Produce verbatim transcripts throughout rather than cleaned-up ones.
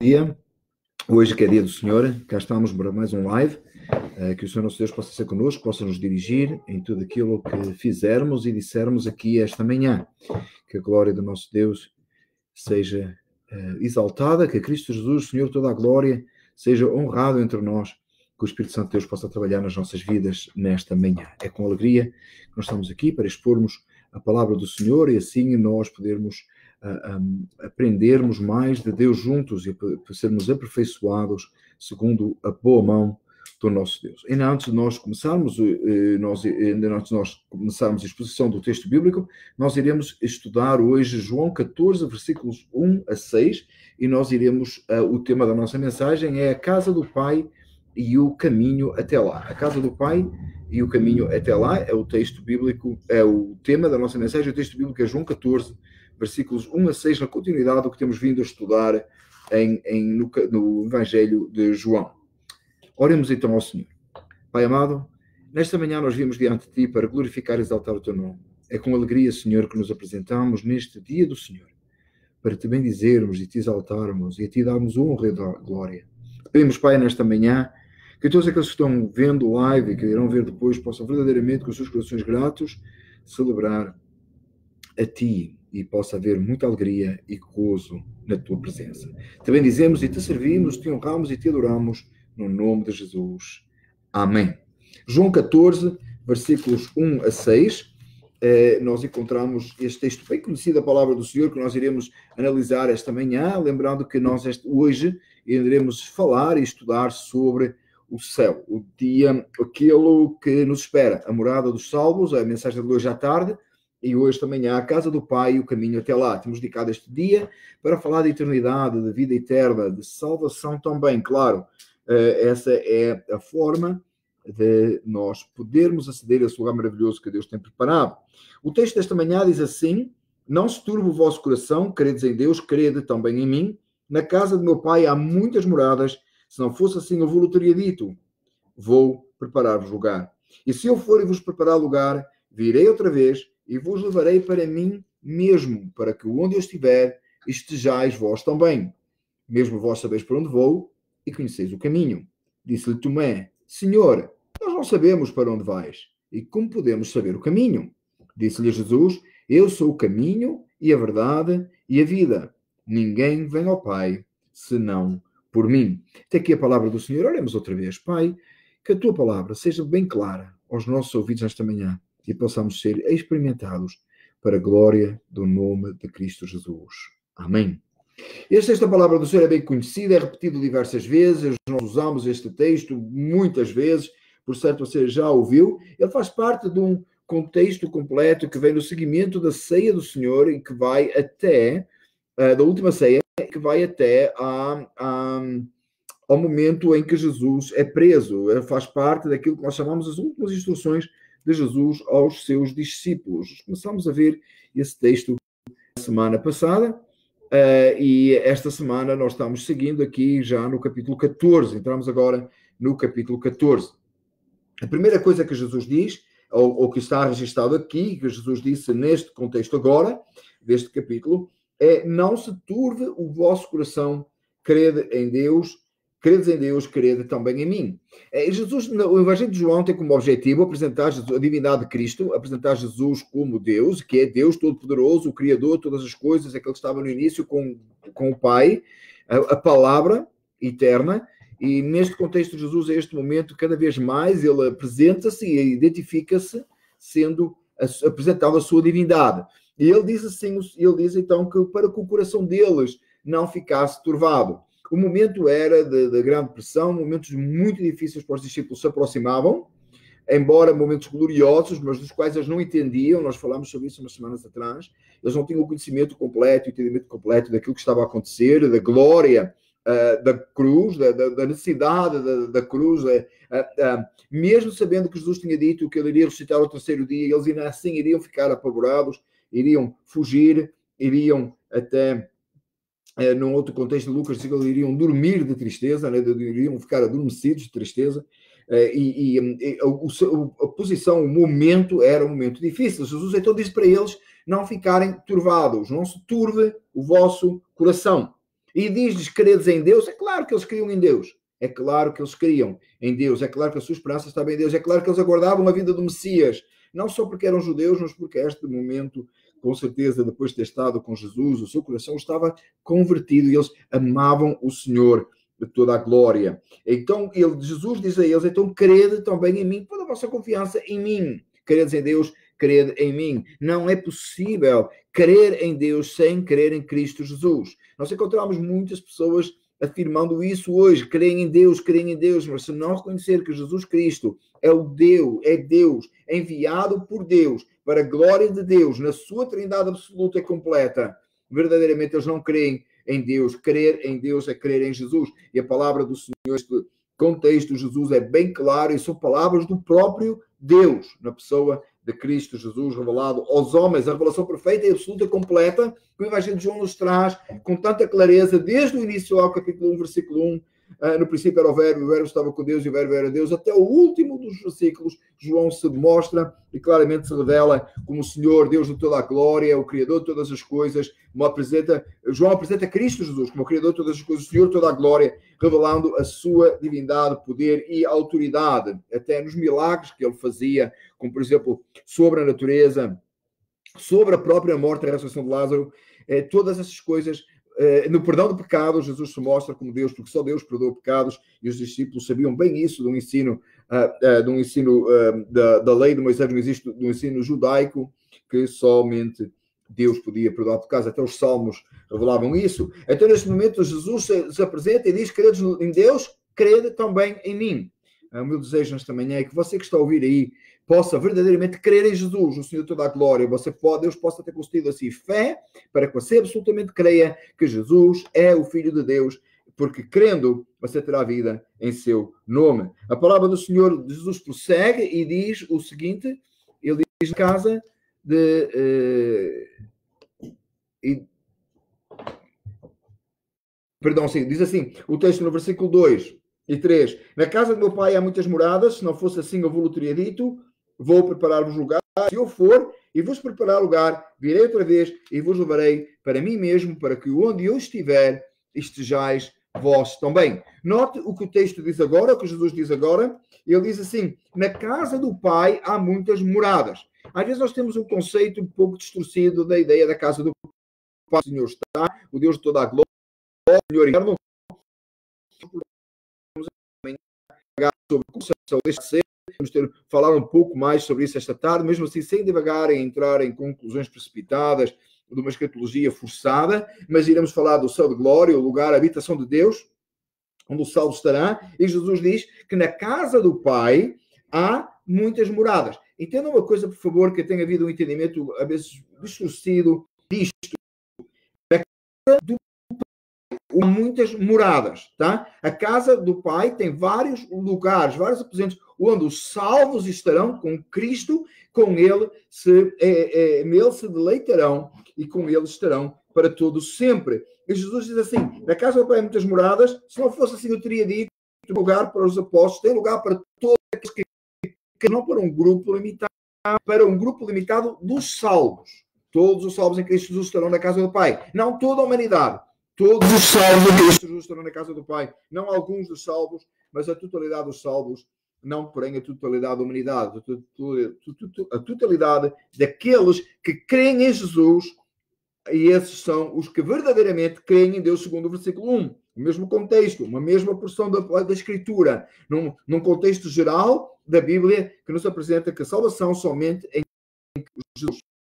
Dia, hoje que é dia do Senhor, cá estamos para mais um live, que o Senhor nosso Deus possa ser connosco, possa nos dirigir em tudo aquilo que fizermos e dissermos aqui esta manhã, que a glória do nosso Deus seja exaltada, que Cristo Jesus, Senhor, toda a glória, seja honrado entre nós, que o Espírito Santo de Deus possa trabalhar nas nossas vidas nesta manhã. É com alegria que nós estamos aqui para expormos a palavra do Senhor e assim nós podermos Uh, um, aprendermos mais de Deus juntos e para sermos aperfeiçoados segundo a boa mão do nosso Deus. Ainda antes de nós começarmos, uh, nós, ainda antes de nós começarmos a exposição do texto bíblico, nós iremos estudar hoje João catorze, versículos um a seis, e nós iremos, uh, o tema da nossa mensagem é a casa do Pai e o caminho até lá. A casa do Pai e o caminho até lá é o texto bíblico, é o tema da nossa mensagem. O texto bíblico é João catorze, versículos um a seis, na continuidade do que temos vindo a estudar em, em, no, no Evangelho de João. Oremos então ao Senhor. Pai amado, nesta manhã nós viemos diante de Ti para glorificar e exaltar o Teu nome. É com alegria, Senhor, que nos apresentamos neste dia do Senhor, para Te bendizermos e Te exaltarmos e a Ti darmos honra e glória. Pedimos, Pai, nesta manhã, que todos aqueles que estão vendo o live e que irão ver depois possam verdadeiramente, com os seus corações gratos, celebrar a Ti, e possa haver muita alegria e gozo na Tua presença. Também dizemos e Te servimos, Te honramos e Te adoramos, no nome de Jesus. Amém. João catorze, versículos um a seis, eh, nós encontramos este texto bem conhecido, a palavra do Senhor, que nós iremos analisar esta manhã, lembrando que nós este, hoje iremos falar e estudar sobre o céu, o dia, aquilo que nos espera, a morada dos salvos, a mensagem de hoje à tarde, e hoje também há a casa do Pai e o caminho até lá. Temos dedicado este dia para falar de eternidade, de vida eterna, de salvação também, claro. Essa é a forma de nós podermos aceder a esse lugar maravilhoso que Deus tem preparado. O texto desta manhã diz assim: não se turbe o vosso coração, credes em Deus, crede também em mim. Na casa do meu Pai há muitas moradas, se não fosse assim eu vos teria dito, vou preparar-vos lugar. E se eu for e vos preparar lugar, virei outra vez e vos levarei para mim mesmo, para que onde eu estiver, estejais vós também. Mesmo vós sabeis para onde vou e conheceis o caminho. Disse-lhe Tomé: Senhor, nós não sabemos para onde vais, e como podemos saber o caminho? Disse-lhe Jesus: Eu sou o caminho e a verdade e a vida. Ninguém vem ao Pai, senão por mim. Até aqui a palavra do Senhor. Oremos outra vez. Pai, que a Tua palavra seja bem clara aos nossos ouvidos nesta manhã, e possamos ser experimentados para a glória do nome de Cristo Jesus. Amém. Esta, esta palavra do Senhor é bem conhecida, é repetido diversas vezes, nós usamos este texto muitas vezes, por certo você já ouviu. Ele faz parte de um contexto completo que vem no seguimento da ceia do Senhor e que vai até, uh, da última ceia, que vai até a... a ao momento em que Jesus é preso. Ele faz parte daquilo que nós chamamos as últimas instruções de Jesus aos seus discípulos. Começamos a ver esse texto na semana passada, uh, e esta semana nós estamos seguindo aqui já no capítulo catorze. Entramos agora no capítulo catorze. A primeira coisa que Jesus diz, ou, ou que está registado aqui, que Jesus disse neste contexto agora, deste capítulo, é: não se turve o vosso coração, crede em Deus, credes em Deus, crede também em mim. Jesus, o Evangelho de João tem como objetivo apresentar a divindade de Cristo, apresentar Jesus como Deus, que é Deus Todo-Poderoso, o Criador de todas as coisas, aquele que estava no início com, com o Pai, a, a palavra eterna. E neste contexto, Jesus, a este momento, cada vez mais, ele apresenta-se e identifica-se sendo apresentado a sua divindade. E ele diz assim, ele diz então que para que o coração deles não ficasse turvado. O momento era de, de grande pressão, momentos muito difíceis para os discípulos se aproximavam, embora momentos gloriosos, mas dos quais eles não entendiam. Nós falámos sobre isso umas semanas atrás. Eles não tinham o conhecimento completo, o entendimento completo daquilo que estava a acontecer, da glória uh, da cruz, da, da, da necessidade da, da cruz, uh, uh, mesmo sabendo que Jesus tinha dito que ele iria ressuscitar ao terceiro dia, eles ainda assim iriam ficar apavorados, iriam fugir, iriam até... É, num outro contexto de Lucas, eles iriam dormir de tristeza, né? Iriam ficar adormecidos de tristeza, é, e, e, e a, a posição, o momento era um momento difícil. Jesus então disse para eles não ficarem turvados, não se turve o vosso coração. e diz-lhes, credes em Deus, é claro que eles criam em Deus. É claro que eles criam em Deus, é claro que a sua esperança estava em Deus, é claro que eles aguardavam a vida do Messias, não só porque eram judeus, mas porque a este momento, com certeza, depois de ter estado com Jesus, o seu coração estava convertido e eles amavam o Senhor de toda a glória. Então, ele, Jesus diz a eles, então crede também em mim, toda a vossa confiança em mim. Credes em Deus, crede em mim. Não é possível crer em Deus sem crer em Cristo Jesus. Nós encontramos muitas pessoas afirmando isso hoje, creem em Deus, creem em Deus, mas se não reconhecer que Jesus Cristo é o Deus, é Deus, enviado por Deus, para a glória de Deus, na sua trindade absoluta e completa, verdadeiramente eles não creem em Deus. Crer em Deus é crer em Jesus. E a palavra do Senhor, este contexto, Jesus é bem claro, e são palavras do próprio Deus, na pessoa de Cristo Jesus, revelado aos homens, a revelação perfeita e absoluta e completa, que o Evangelho de João nos traz com tanta clareza, desde o início ao capítulo um, versículo um, uh, no princípio era o verbo, o verbo estava com Deus e o verbo era Deus, até o último dos versículos, João se mostra e claramente se revela como o Senhor, Deus de toda a glória, o Criador de todas as coisas, como apresenta, João apresenta Cristo Jesus como o Criador de todas as coisas, o Senhor de toda a glória, revelando a sua divindade, poder e autoridade, até nos milagres que ele fazia, como por exemplo, sobre a natureza, sobre a própria morte e a ressurreição de Lázaro, eh, todas essas coisas, eh, no perdão de pecados, Jesus se mostra como Deus, porque só Deus perdoa pecados, e os discípulos sabiam bem isso, do ensino, uh, uh, do ensino uh, da, da lei de Moisés, do ensino, do ensino judaico, que somente Deus podia perdoar pecados, até os salmos revelavam isso. Então, neste momento, Jesus se, se apresenta e diz, credes em Deus, crede também em mim. O meu desejo nesta manhã é que você que está a ouvir aí possa verdadeiramente crer em Jesus, o Senhor de toda a glória. Você pode, Deus possa ter concedido assim fé para que você absolutamente creia que Jesus é o Filho de Deus, porque crendo você terá vida em seu nome. A palavra do Senhor Jesus prossegue e diz o seguinte, ele diz na casa de... Uh, e, perdão, sim, diz assim, o texto no versículo dois e três. Na casa do meu pai há muitas moradas, se não fosse assim eu vou-lhe teria dito, vou preparar-vos lugar, se eu for e vos preparar lugar, virei outra vez e vos levarei para mim mesmo, para que onde eu estiver, estejais vós também. Note o que o texto diz agora, o que Jesus diz agora, ele diz assim, na casa do pai há muitas moradas. Às vezes nós temos um conceito um pouco distorcido da ideia da casa do pai. O Senhor está, o Deus de toda a glória, o Senhor eterno, sobre a concepção deste ser, vamos ter falar um pouco mais sobre isso esta tarde, mesmo assim sem devagar em entrar em conclusões precipitadas de uma escatologia forçada, mas iremos falar do céu de glória, o lugar, a habitação de Deus, onde o salvo estará, e Jesus diz que na casa do Pai há muitas moradas. Entenda uma coisa, por favor, que tenha havido um entendimento, às vezes, distorcido disto. Na casa do Pai há muitas moradas, tá? A casa do Pai tem vários lugares, vários aposentos, onde os salvos estarão com Cristo, com Ele se, é, é, nele se deleitarão e com Ele estarão para todos sempre. E Jesus diz assim, na casa do Pai há muitas moradas, se não fosse assim eu teria dito, tem lugar para os apóstolos, tem lugar para todos aqueles que, que não para um grupo limitado, para um grupo limitado dos salvos. Todos os salvos em Cristo Jesus estarão na casa do Pai. Não toda a humanidade. Todos os salvos em Cristo Jesus estarão na casa do Pai. Não alguns dos salvos, mas a totalidade dos salvos. Não, porém, a totalidade da humanidade. A totalidade daqueles que creem em Jesus. E esses são os que verdadeiramente creem em Deus, segundo o versículo um. O mesmo contexto, uma mesma porção da, da Escritura. Num, num contexto geral da Bíblia, que nos apresenta que a salvação somente em Jesus.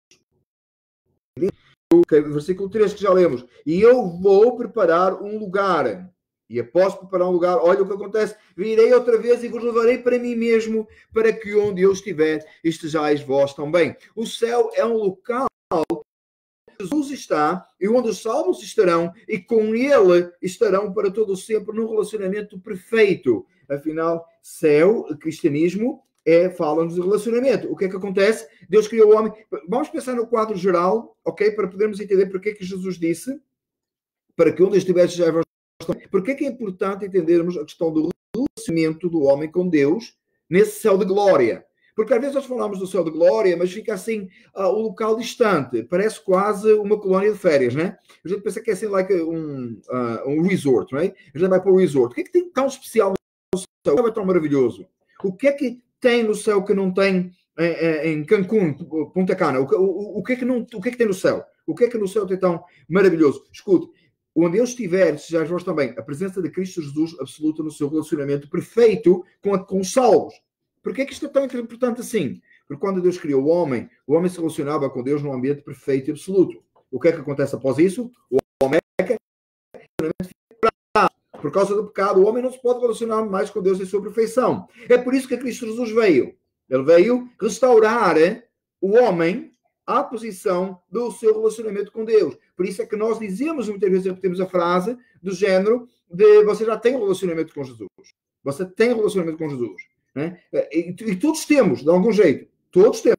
Versículo três que já lemos. E eu vou preparar um lugar. E após preparar um lugar, olha o que acontece. Virei outra vez e vos levarei para mim mesmo, para que onde eu estiver, estejais vós também. O céu é um local Jesus está e onde os salvos estarão e com ele estarão para todo sempre num relacionamento perfeito. Afinal, céu, cristianismo, é, fala-nos de relacionamento. O que é que acontece? Deus criou o homem. Vamos pensar no quadro geral, ok? Para podermos entender porque é que Jesus disse para que onde estiveres já vós também. Porque é que é importante entendermos a questão do relacionamento do homem com Deus nesse céu de glória? Porque às vezes nós falamos do céu de glória, mas fica assim uh, o local distante. Parece quase uma colónia de férias, né? A gente pensa que é assim like um, uh, um resort, right? A gente vai para o resort. O que é que tem tão especial no céu? O que é tão maravilhoso? O que é que tem no céu que não tem em, em Cancún, Punta Cana? O, o, o, que é que não, o que é que tem no céu? O que é que no céu tem tão maravilhoso? Escute, onde eu estiver, sejais vós também, a presença de Cristo Jesus absoluta no seu relacionamento perfeito com, a, com os salvos. Por que é que isto é tão importante assim? Porque quando Deus criou o homem, o homem se relacionava com Deus num ambiente perfeito e absoluto. O que é que acontece após isso? O homem é que por causa do pecado, o homem não se pode relacionar mais com Deus em sua perfeição. É por isso que Cristo Jesus veio. Ele veio restaurar o homem à posição do seu relacionamento com Deus. Por isso é que nós dizemos, muitas vezes repetimos a frase do género de você já tem um relacionamento com Jesus. Você tem um relacionamento com Jesus. Né? E, e todos temos, de algum jeito. Todos temos.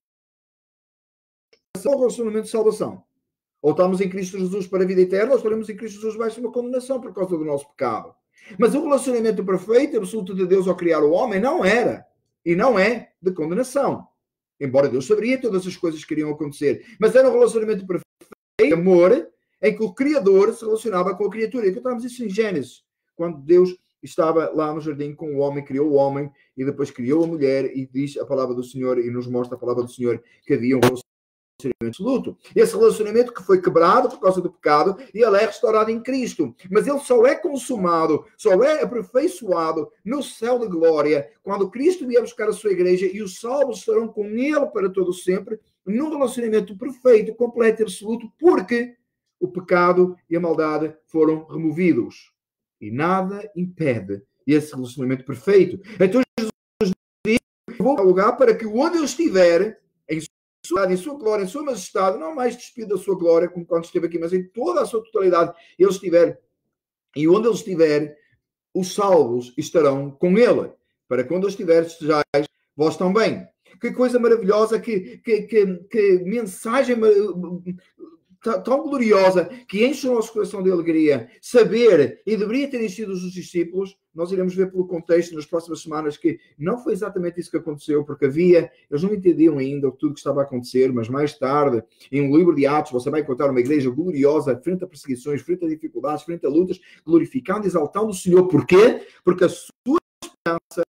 É um relacionamento de salvação. Ou estamos em Cristo Jesus para a vida eterna, ou estaremos em Cristo Jesus baixo uma condenação por causa do nosso pecado. Mas o relacionamento perfeito, absoluto de Deus ao criar o homem, não era. E não é de condenação. Embora Deus saberia todas as coisas que iriam acontecer. Mas era um relacionamento perfeito, de amor, em que o Criador se relacionava com a criatura. E encontramos isso em Gênesis, quando Deus estava lá no jardim com o homem, criou o homem, e depois criou a mulher, e diz a palavra do Senhor, e nos mostra a palavra do Senhor, que havia um relacionamento absoluto. Esse relacionamento que foi quebrado por causa do pecado e ele é restaurado em Cristo. Mas ele só é consumado, só é aperfeiçoado no céu de glória quando Cristo vier buscar a sua igreja e os salvos estarão com ele para todo sempre num relacionamento perfeito, completo e absoluto, porque o pecado e a maldade foram removidos. E nada impede esse relacionamento perfeito. Então Jesus diz: vou ao lugar para que onde eu estiver, em em sua glória, em sua majestade, não mais despido da sua glória como quando esteve aqui, mas em toda a sua totalidade, ele estiver, e onde ele estiver, os salvos estarão com ele, para que onde ele estiver, estejais vós também. Que coisa maravilhosa, que, que, que, que mensagem tão gloriosa, que enche o nosso coração de alegria, saber, e deveria ter enchido os discípulos. Nós iremos ver pelo contexto nas próximas semanas que não foi exatamente isso que aconteceu, porque havia, eles não entendiam ainda tudo o que estava a acontecer, mas mais tarde, em um livro de Atos, você vai encontrar uma igreja gloriosa, frente a perseguições, frente a dificuldades, frente a lutas, glorificando e exaltando o Senhor. Porquê? Porque a sua esperança,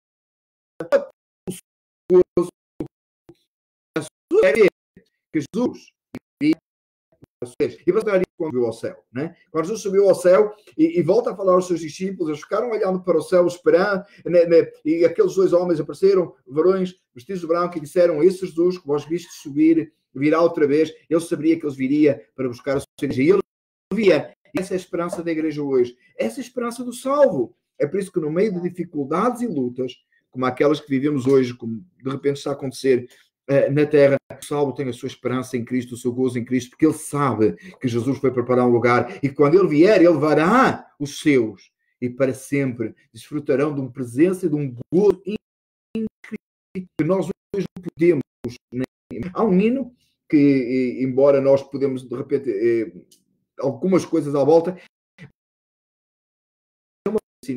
a sua é que Jesus e você ali quando subiu ao céu, né? Quando Jesus subiu ao céu e, e volta a falar aos seus discípulos, eles ficaram olhando para o céu, esperando, né, né, e aqueles dois homens apareceram, varões vestidos de branco, e disseram: esse Jesus que vós vistes subir, virá outra vez. Ele saberia que eles viria para buscar a sua igreja. E ele via. Essa é a esperança da igreja hoje. Essa é a esperança do salvo. É por isso que no meio de dificuldades e lutas, como aquelas que vivemos hoje, como de repente está a acontecer na terra, o salvo tem a sua esperança em Cristo, o seu gozo em Cristo, porque ele sabe que Jesus foi preparar um lugar e quando ele vier, ele levará os seus e para sempre desfrutarão de uma presença e de um gozo incrível que nós hoje não podemos. Né? Há um hino que, embora nós podemos, de repente, eh, algumas coisas à volta, é uma assim,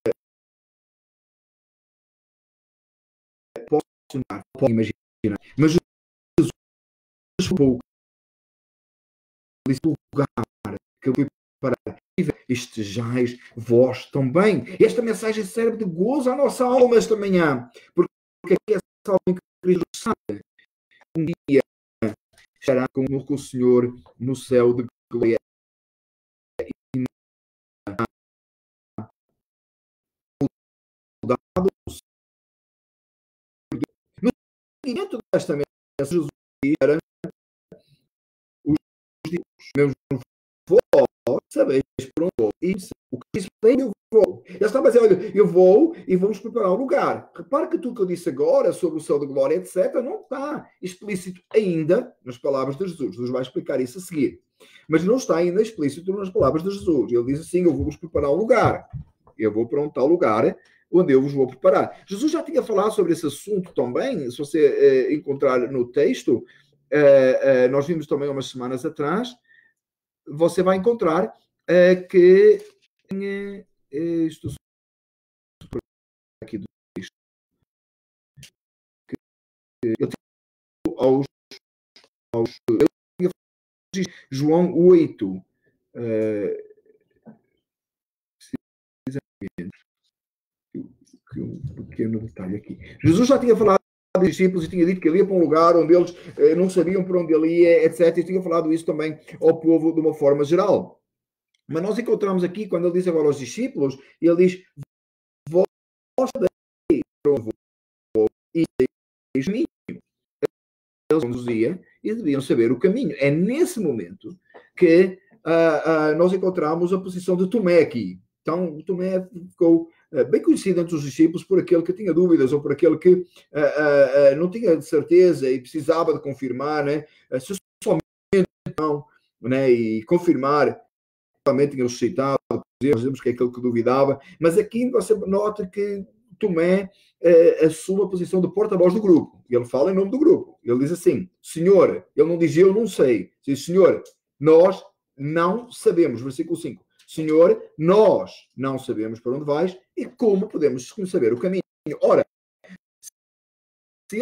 posso imaginar, posso imaginar, mas pouco lugar que eu fui para estejais vós também. Esta mensagem serve de gozo à nossa alma esta manhã, porque aqui é alma em que Cristo sabe um dia estará com o Senhor no céu de glória. No seguimento desta mensagem, Jesus era meus vós sabeis por onde vou. E o que disse bem, eu vou. Ele estava a dizer: olha, eu vou e vamos preparar um lugar. Repare que tudo que eu disse agora sobre o céu de glória, etcétera, não está explícito ainda nas palavras de Jesus. Jesus vai explicar isso a seguir. Mas não está ainda explícito nas palavras de Jesus. Ele diz assim: eu vou-vos preparar um lugar. Eu vou para um tal lugar onde eu vos vou preparar. Jesus já tinha falado sobre esse assunto também. Se você eh, encontrar no texto, eh, eh, nós vimos também há umas semanas atrás, você vai encontrar uh, que uh, estou aqui do texto ele tinha aos, aos ele tinha João oito, uh, um pequeno detalhe aqui. Jesus já tinha falado dos discípulos e tinha dito que ele ia para um lugar onde eles uh, não sabiam para onde ele ia, etcétera. E tinha falado isso também ao povo de uma forma geral. Mas nós encontramos aqui, quando ele diz agora aos discípulos, ele diz: vós daí para onde vou e deis caminho. Eles conduziam e deviam saber o caminho. É nesse momento que uh, uh, nós encontramos a posição de Tomé aqui. Então, Tomé ficou uh, bem conhecido entre os discípulos por aquele que tinha dúvidas ou por aquele que uh, uh, uh, não tinha certeza e precisava de confirmar, né? Uh, se somente não, né? E confirmar realmente tinha ressuscitado, dizemos que é aquele que duvidava, mas aqui você nota que Tomé eh, assume a posição de porta-voz do grupo. Ele fala em nome do grupo. Ele diz assim: Senhor, ele não diz eu não sei. Ele diz: Senhor, nós não sabemos. Versículo cinco. Senhor, nós não sabemos para onde vais e como podemos saber o caminho. Ora, se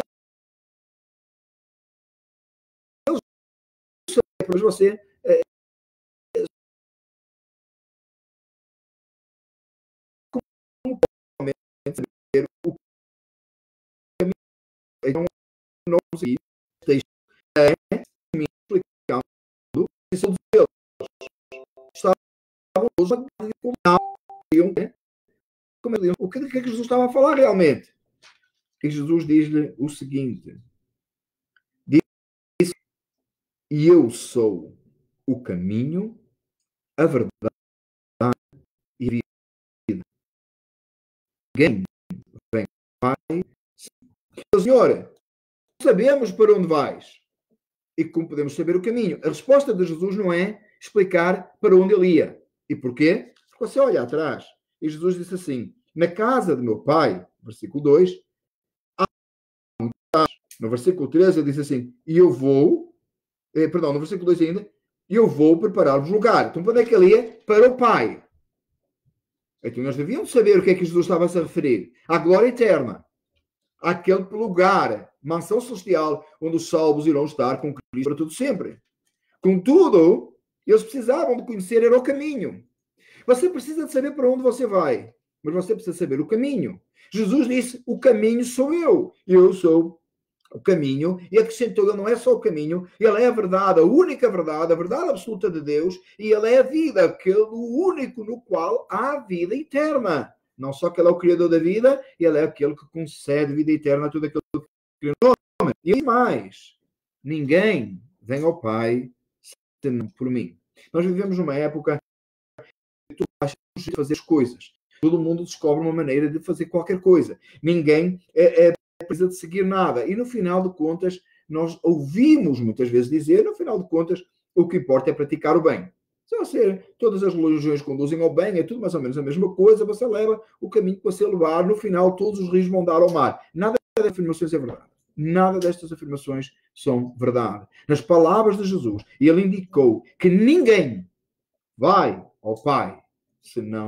ele sabe, mas você eh, saber o caminho, então não consegui é me explicando a posição deles. Estavam todos como não, o que é que Jesus estava a falar realmente? E Jesus diz-lhe o seguinte: diz, e eu sou o caminho, a verdade e a vida. Ninguém vem ao Pai. Senhor, sabemos para onde vais e como podemos saber o caminho. A resposta de Jesus não é explicar para onde ele ia. E porquê? Porque você olha atrás e Jesus disse assim: na casa de meu pai, versículo dois, há muitas. No versículo treze ele disse assim: e eu vou, eh, perdão, no versículo dois ainda, eu vou preparar-vos lugar. Então, para onde é que ele ia? Para o Pai. Então, nós devíamos saber o que é que Jesus estava a se referir. À glória eterna. Àquele lugar, mansão celestial, onde os salvos irão estar com Cristo para tudo sempre. Contudo, eles precisavam de conhecer era o caminho. Você precisa de saber para onde você vai, mas você precisa saber o caminho. Jesus disse: o caminho sou eu. Eu sou o caminho, e acrescentou: ele não é só o caminho, ele é a verdade, a única verdade, a verdade absoluta de Deus, e ele é a vida, aquele único no qual há vida eterna. Não só que ele é o Criador da vida, ele é aquele que concede vida eterna a tudo aquilo que criou. E mais, ninguém vem ao Pai senão por mim. Nós vivemos numa época que tu achas de fazer as coisas. Todo mundo descobre uma maneira de fazer qualquer coisa. Ninguém é, é precisa de seguir nada. E no final de contas, nós ouvimos muitas vezes dizer, no final de contas, o que importa é praticar o bem. Se você, todas as religiões conduzem ao bem, é tudo mais ou menos a mesma coisa, você leva o caminho que você levar, no final todos os rios vão dar ao mar. Nada destas afirmações é verdade. Nada destas afirmações são verdade. Nas palavras de Jesus, ele indicou que ninguém vai ao Pai senão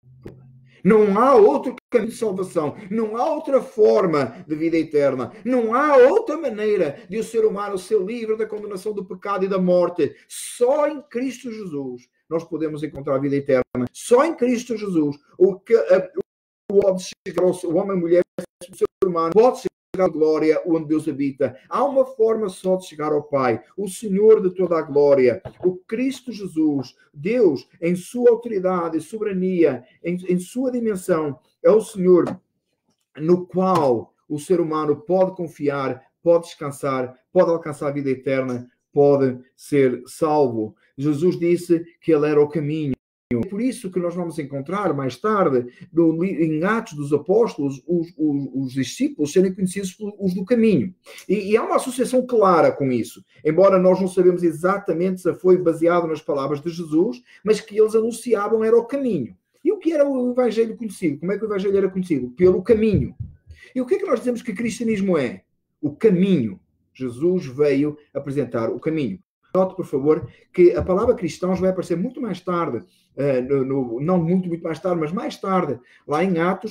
não há outro caminho de salvação, não há outra forma de vida eterna, não há outra maneira de o ser humano ser livre da condenação do pecado e da morte. Só em Cristo Jesus nós podemos encontrar a vida eterna. Só em Cristo Jesus o que o homem, a mulher, o ser humano pode chegar à glória onde Deus habita. Há uma forma só de chegar ao Pai. O Senhor de toda a glória, o Cristo Jesus, Deus em sua autoridade e soberania, em, em sua dimensão, é o Senhor no qual o ser humano pode confiar, pode descansar, pode alcançar a vida eterna, pode ser salvo. Jesus disse que ele era o caminho. É por isso que nós vamos encontrar mais tarde, no, em Atos dos Apóstolos, os, os, os discípulos serem conhecidos os do caminho. E, e há uma associação clara com isso. Embora nós não sabemos exatamente se foi baseado nas palavras de Jesus, mas que eles anunciavam era o caminho. E o que era o Evangelho conhecido? Como é que o Evangelho era conhecido? Pelo caminho. E o que é que nós dizemos que o cristianismo é? O caminho. Jesus veio apresentar o caminho. Note, por favor, que a palavra cristãos vai aparecer muito mais tarde, uh, no, no, não muito, muito mais tarde, mas mais tarde, lá em Atos,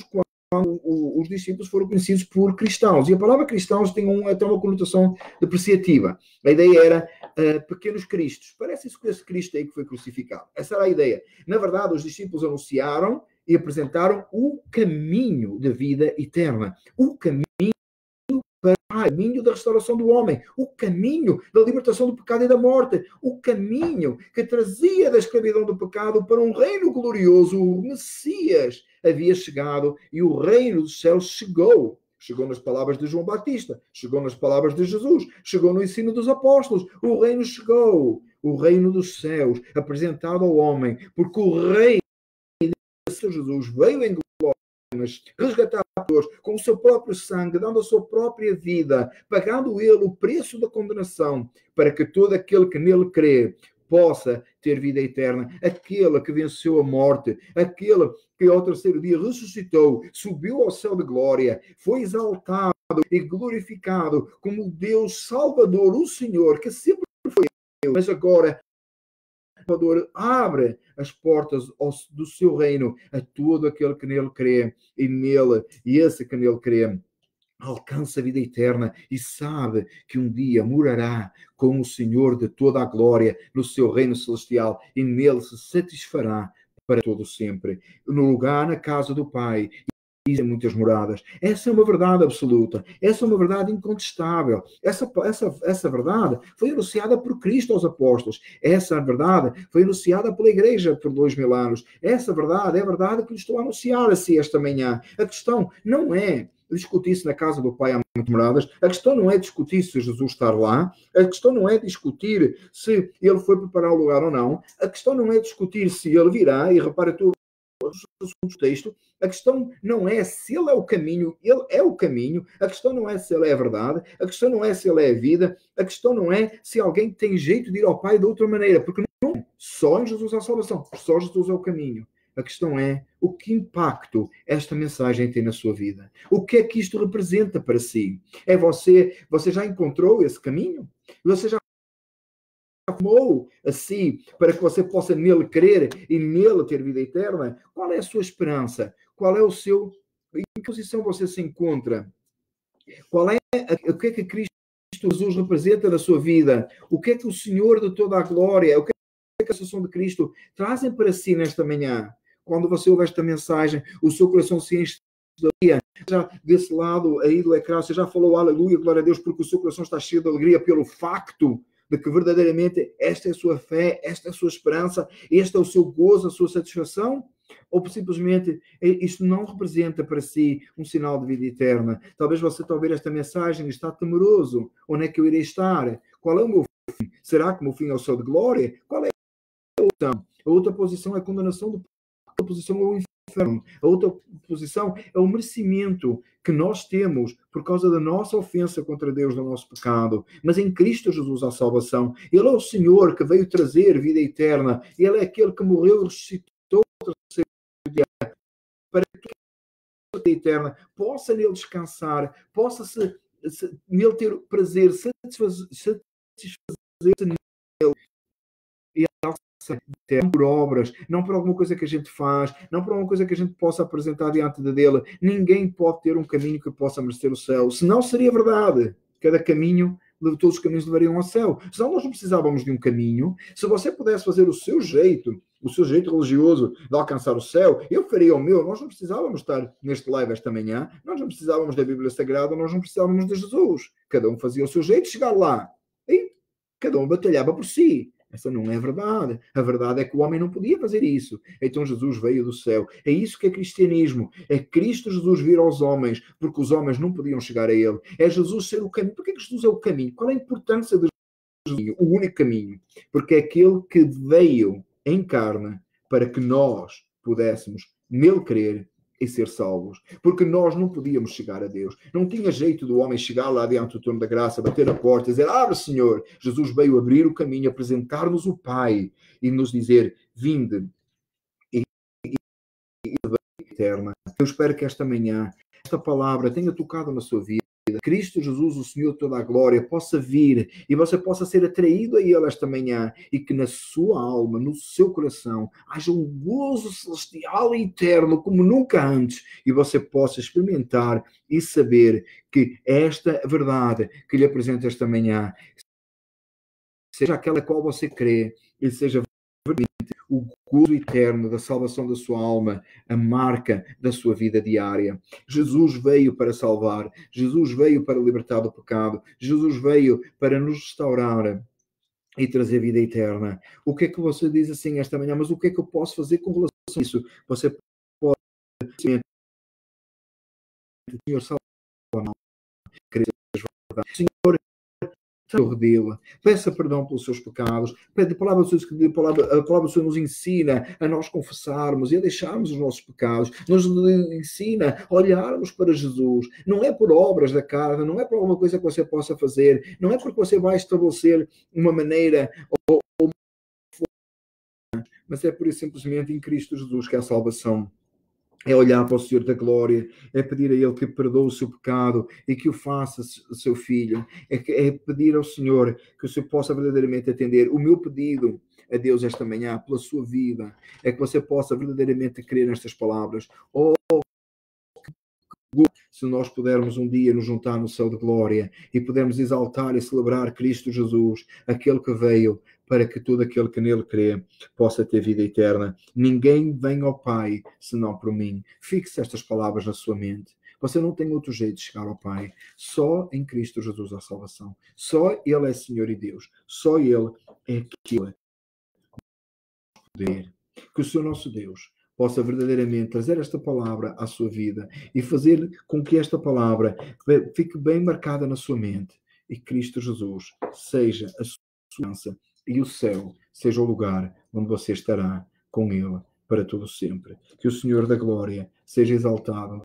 os discípulos foram conhecidos por cristãos. E a palavra cristãos tem um, até uma conotação depreciativa. A ideia era uh, pequenos cristos. Parece-se com esse Cristo aí que foi crucificado. Essa era a ideia. Na verdade, os discípulos anunciaram e apresentaram o caminho da vida eterna. O caminho para o caminho da restauração do homem, o caminho da libertação do pecado e da morte, o caminho que trazia da escravidão do pecado para um reino glorioso. O Messias havia chegado e o reino dos céus chegou. Chegou nas palavras de João Batista, chegou nas palavras de Jesus, chegou no ensino dos apóstolos. O reino chegou, o reino dos céus, apresentado ao homem, porque o reino de Jesus veio em glória, resgatar pessoas com o seu próprio sangue, dando a sua própria vida, pagando ele o preço da condenação, para que todo aquele que nele crê possa ter vida eterna. Aquele que venceu a morte, aquele que ao terceiro dia ressuscitou, subiu ao céu de glória, foi exaltado e glorificado como Deus Salvador, o Senhor, que sempre foi Deus, mas agora Salvador abre as portas do seu reino a todo aquele que nele crê, e nele, e esse que nele crê alcança a vida eterna e sabe que um dia morará com o Senhor de toda a glória no seu reino celestial, e nele se satisfará para todo sempre. No lugar, na casa do Pai, existem muitas moradas. Essa é uma verdade absoluta. Essa é uma verdade incontestável. Essa, essa, essa verdade foi anunciada por Cristo aos apóstolos. Essa verdade foi anunciada pela igreja por dois mil anos. Essa verdade é a verdade que lhe estou a anunciar assim esta manhã. A questão não é discutir-se na casa do Pai há muitas moradas. A questão não é discutir se Jesus está lá. A questão não é discutir se ele foi preparar o lugar ou não. A questão não é discutir se ele virá, e repara tudo do texto. A questão não é se ele é o caminho, ele é o caminho. A questão não é se ele é a verdade. A questão não é se ele é a vida. A questão não é se alguém tem jeito de ir ao Pai de outra maneira, porque não, só em Jesus há salvação, só Jesus é o caminho. A questão é o que impacto esta mensagem tem na sua vida. O que é que isto representa para si? É você, você já encontrou esse caminho? Você já formou assim para que você possa nele crer e nele ter vida eterna? Qual é a sua esperança? Qual é o seu... Em que posição você se encontra? Qual é a... o que é que Cristo Jesus representa na sua vida? O que é que o Senhor de toda a glória, o que é que a associação de Cristo trazem para si nesta manhã? Quando você ouve esta mensagem, o seu coração se enche de alegria. Já desse lado aí do ecrã, você já falou aleluia, glória a Deus, porque o seu coração está cheio de alegria pelo facto de que verdadeiramente esta é a sua fé, esta é a sua esperança, este é o seu gozo, a sua satisfação? Ou simplesmente isto não representa para si um sinal de vida eterna? Talvez você está a ouvir esta mensagem e está temeroso. Onde é que eu irei estar? Qual é o meu fim? Será que o meu fim é o céu de glória? Qual é a outra? A outra posição é a condenação do a outra posição é o inferno. A outra posição é o merecimento que nós temos por causa da nossa ofensa contra Deus, do nosso pecado. Mas em Cristo Jesus há salvação. Ele é o Senhor que veio trazer vida eterna. Ele é aquele que morreu e ressuscitou no terceiro dia para que a vida eterna possa nele descansar, possa se, se, nele ter prazer, satisfazer, satisfazer-se nele. E não por obras, não por alguma coisa que a gente faz, não por alguma coisa que a gente possa apresentar diante dele. Ninguém pode ter um caminho que possa merecer o céu. Senão seria verdade. Cada caminho, todos os caminhos levariam ao céu. Senão nós não precisávamos de um caminho. Se você pudesse fazer o seu jeito, o seu jeito religioso de alcançar o céu, eu faria o meu. Nós não precisávamos estar neste live esta manhã. Nós não precisávamos da Bíblia Sagrada. Nós não precisávamos de Jesus. Cada um fazia o seu jeito de chegar lá. E cada um batalhava por si. Essa não é a verdade. A verdade é que o homem não podia fazer isso. Então Jesus veio do céu. É isso que é cristianismo. É Cristo Jesus vir aos homens, porque os homens não podiam chegar a ele. É Jesus ser o caminho. Por que Jesus é o caminho? Qual é a importância de Jesus? O único caminho. Porque é aquele que veio em carne para que nós pudéssemos nele crer e ser salvos. Porque nós não podíamos chegar a Deus. Não tinha jeito do homem chegar lá diante do trono da graça, bater a porta e dizer, abre, Senhor. Jesus veio abrir o caminho, apresentar-nos o Pai e nos dizer, vinde e, e, e eterna. Eu espero que esta manhã, esta palavra tenha tocado na sua vida, Cristo Jesus, o Senhor de toda a glória, possa vir e você possa ser atraído a Ele esta manhã e que na sua alma, no seu coração, haja um gozo celestial e eterno como nunca antes e você possa experimentar e saber que esta verdade que lhe apresento esta manhã, seja aquela qual você crê e seja o gozo eterno da salvação da sua alma, a marca da sua vida diária. Jesus veio para salvar, Jesus veio para libertar do pecado, Jesus veio para nos restaurar e trazer vida eterna. O que é que você diz assim esta manhã? Mas o que é que eu posso fazer com relação a isso? Você pode, Senhor, salva-me, Senhor, redila, peça perdão pelos seus pecados, pede a palavra do Senhor, a palavra, a palavra do Senhor nos ensina a nós confessarmos e a deixarmos os nossos pecados, nos ensina a olharmos para Jesus, não é por obras da carne, não é por alguma coisa que você possa fazer, não é porque você vai estabelecer uma maneira ou, ou mas é por isso simplesmente em Cristo Jesus que há salvação. É olhar para o Senhor da glória, é pedir a Ele que perdoe o seu pecado e que o faça seu filho, é, que, é pedir ao Senhor que o Senhor possa verdadeiramente atender. O meu pedido a Deus esta manhã, pela sua vida, é que você possa verdadeiramente crer nestas palavras. Oh, se nós pudermos um dia nos juntar no céu de glória e pudermos exaltar e celebrar Cristo Jesus, aquele que veio para que todo aquele que nele crê possa ter vida eterna. Ninguém vem ao Pai senão por mim. Fixe estas palavras na sua mente. Você não tem outro jeito de chegar ao Pai. Só em Cristo Jesus há salvação. Só Ele é Senhor e Deus. Só Ele é aquele poder. Que o Senhor nosso Deus possa verdadeiramente trazer esta palavra à sua vida e fazer com que esta palavra fique bem marcada na sua mente e Cristo Jesus seja a sua esperança e o céu seja o lugar onde você estará com Ele para todo sempre. Que o Senhor da glória seja exaltado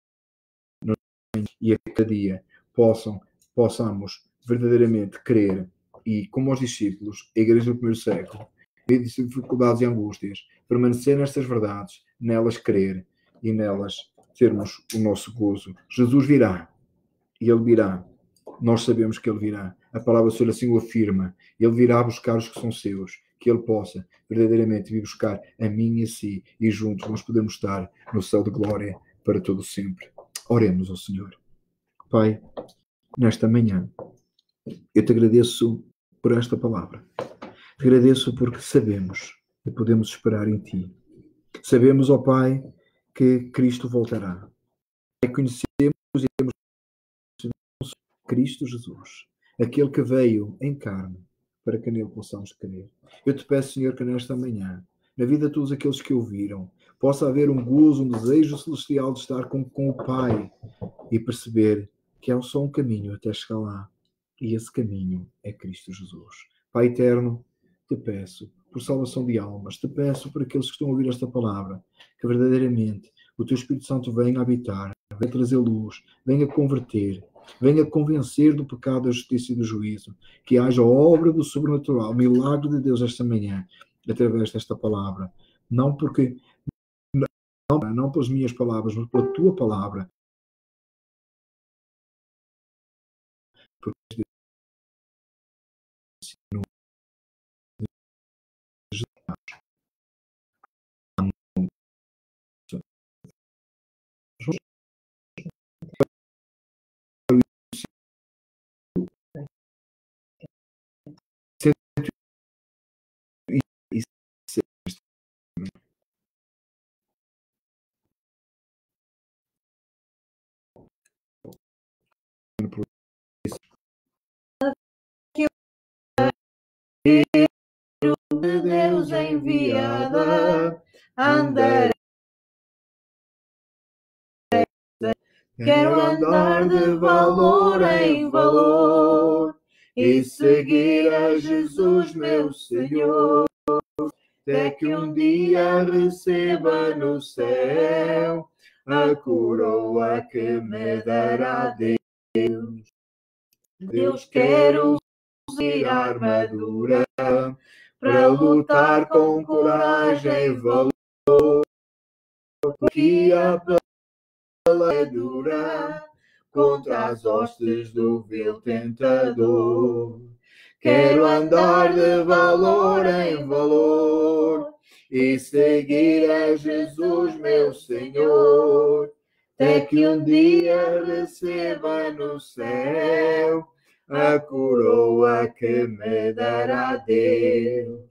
e a cada dia possam, possamos verdadeiramente crer e, como os discípulos, a igreja do primeiro século, em dificuldades e angústias, permanecer nestas verdades, nelas crer e nelas termos o nosso gozo. Jesus virá e Ele virá. Nós sabemos que Ele virá. A palavra do Senhor assim o afirma. Ele virá buscar os que são seus. Que Ele possa verdadeiramente vir buscar a mim e a si. E juntos nós podemos estar no céu de glória para todo sempre. Oremos ao Senhor. Pai, nesta manhã, eu te agradeço por esta palavra. Te agradeço porque sabemos que podemos esperar em Ti. Sabemos, ó Pai, que Cristo voltará. Conhecemos e temos Cristo Jesus, aquele que veio em carne, para que nele possamos crer. Eu te peço, Senhor, que nesta manhã, na vida de todos aqueles que ouviram, possa haver um gozo, um desejo celestial de estar com, com o Pai e perceber que há só um caminho até chegar lá. E esse caminho é Cristo Jesus. Pai eterno, te peço por salvação de almas, te peço por aqueles que estão a ouvir esta palavra, que verdadeiramente o Teu Espírito Santo venha habitar, venha trazer luz, venha converter, venha convencer do pecado, da justiça e do juízo, que haja obra do sobrenatural, milagre de Deus esta manhã, através desta palavra. Não porque, não, não pelas minhas palavras, mas pela Tua palavra. Porque de Deus enviada, andar. Quero andar de valor em valor e seguir a Jesus, meu Senhor, até que um dia receba no céu a coroa que me dará Deus. Deus, quero usar a armadura para lutar com coragem e valor, porque a pele é dura contra as hostes do vil tentador. Quero andar de valor em valor e seguir a Jesus, meu Senhor, até que um dia receba no céu a coroa que me dará Deus.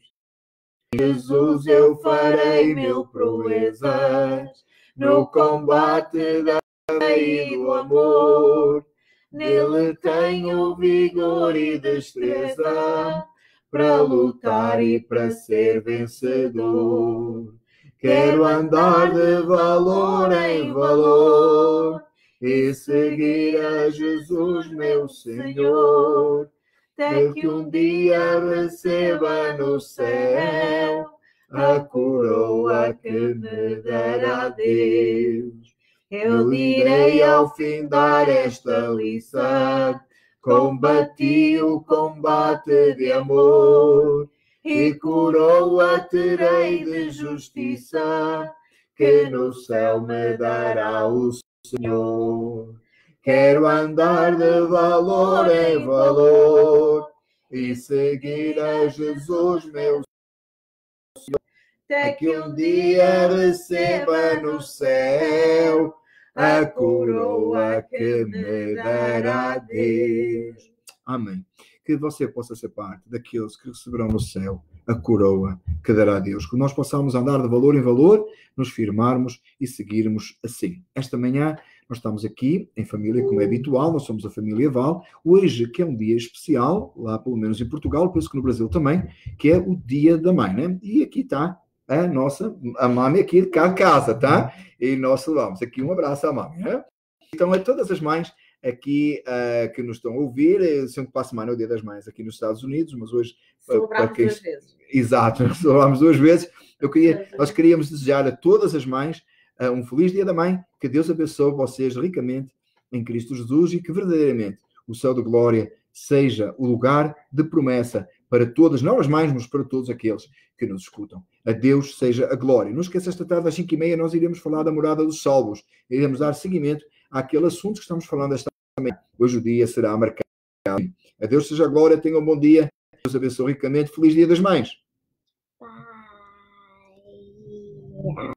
Jesus, eu farei mil proezas no combate da fé e do amor. Nele tenho vigor e destreza para lutar e para ser vencedor. Quero andar de valor em valor e seguir a Jesus, meu Senhor, até que um dia receba no céu a coroa que me dará Deus. Eu direi ao findar esta lição, combati o combate de amor, e coroa terei de justiça, que no céu me dará o Senhor. Quero andar de valor em valor e seguir a Jesus, meu Senhor, até que um dia receba no céu a coroa que me dará Deus. Amém. Que você possa ser parte daqueles que receberão no céu a coroa que dará Deus. Que nós possamos andar de valor em valor, nos firmarmos e seguirmos assim. Esta manhã nós estamos aqui em família, como é habitual, nós somos a família Val. Hoje, que é um dia especial, lá pelo menos em Portugal, penso que no Brasil também, que é o Dia da Mãe, né? E aqui está a nossa, a mãe aqui de cá de casa, tá? E nós salvamos aqui um abraço à mãe, né? Então, a todas as mães aqui uh, que nos estão a ouvir, sempre para a semana é o Dia das Mães aqui nos Estados Unidos, mas hoje... Celebramos quem... duas vezes. Exato, celebramos duas vezes. Eu queria, nós queríamos desejar a todas as mães uh, um feliz Dia da Mãe, que Deus abençoe vocês ricamente em Cristo Jesus e que verdadeiramente o céu de glória seja o lugar de promessa para todas, não as mães, mas para todos aqueles que nos escutam. A Deus seja a glória. Não esqueça, esta tarde às cinco e meia nós iremos falar da morada dos salvos. Iremos dar seguimento àquele assunto que estamos falando esta manhã. Hoje o dia será marcado. A Deus seja a glória, tenham um bom dia. Deus abençoe ricamente. Feliz Dia das Mães. Bye.